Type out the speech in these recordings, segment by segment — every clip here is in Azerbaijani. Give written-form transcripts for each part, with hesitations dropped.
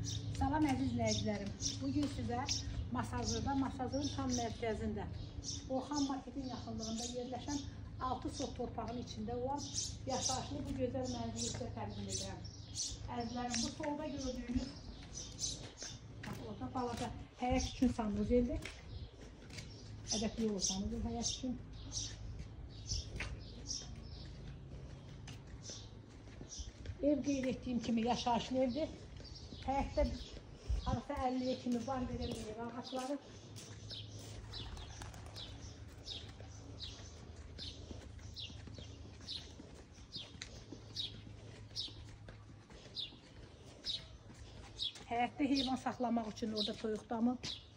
Salam əziz izləyicilərim. Bugün sizə Masazırın tam mərkəzində Orxan marketin yaxınlığında yerləşən 6 sot torpağın içində olan yaşayışlı bu gözəl mənzili sizə təqdim edirəm. Əzizlərim, bu solda gördüyünüz orta palata həyət üçün sanuzeldir. Ədəbli olsanız həyət üçün. Ev qeyd etdiyim kimi yaşayışlı evdir. Həyətdə arası 50'ye kimi var verəməyir ağaçları. Həyətdə heyvan saxlamaq üçün orada toyuq damı.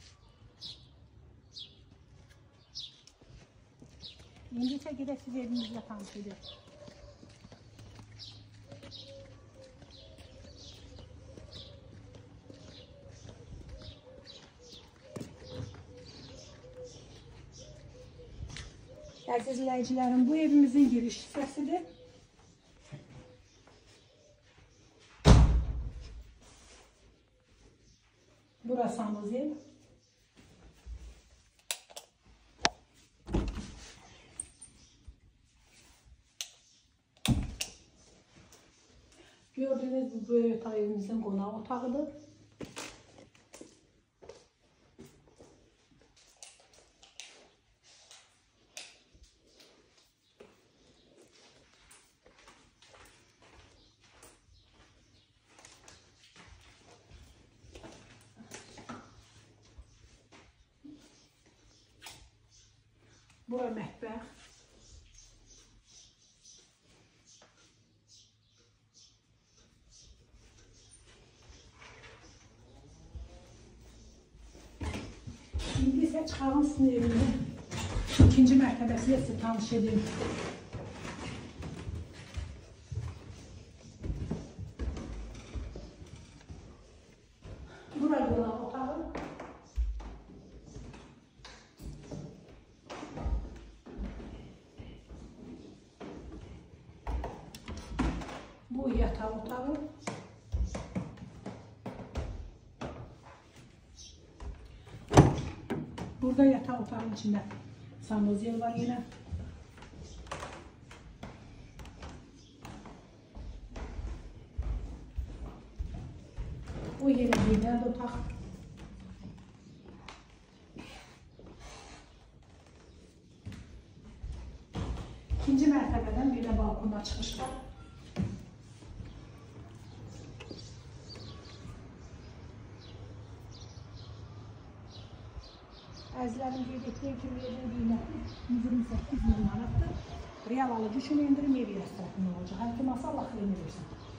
İndi isə gedək siz evimizlə tanış edək. Əziz izləyicilərim, bu evimizin giriş hissəsidir. Burası sanuzel. Gördüğünüz bu böyük evimizin qonağı otağıdır. Bura mətbəx. İndi isə çıxarın sizin evinin ikinci mərtəbəsilə sizə tanış edeyim. Bura qonaq otağı. Bu yataq otağı. Burada yataq otağın içində sanuzel var yine. O yine bir otaq. İkinci mərtəbədən bir də balkona çıxış var. Əzizlərim qeyd etdiyim kimi yerin qiyməti 128 min manatdır. Real alıcı üçün endirim ev tərəfindən olacaq. Hər kim alsa Allah xeyrini versin.